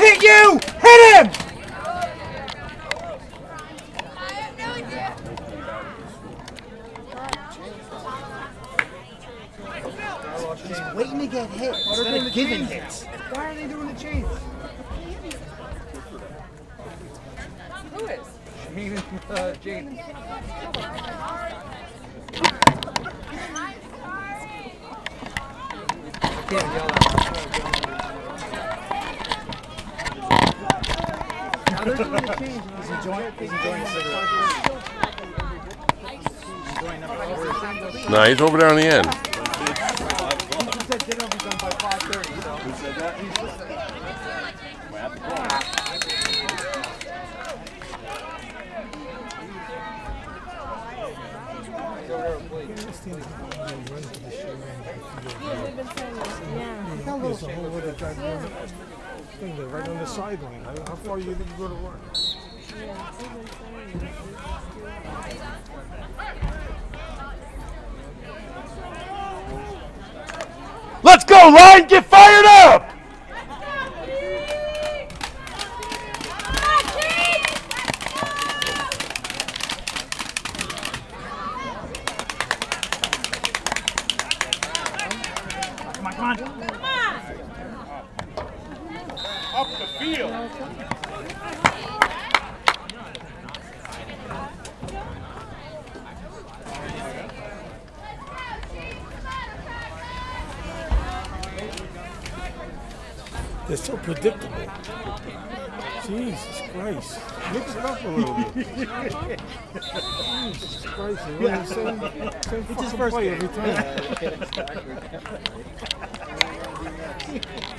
hit you! Hit him! He's waiting to get hit instead of giving hits. Why are they doing the chains? Who is? Jane. Can't yell at now they're doing the chains. He's enjoying a cigarette. No, he's over there on the end. He said dinner will be done by 5:30. So. Who said that? There's a whole other goddamn thing there right on the sideline. How far you think you go to work? Let's go, line! Get fired up! Come on. Up the field. They're so predictable. Jesus Christ. Mix it up a little bit. Jesus Christ. They run the same fucking play every time.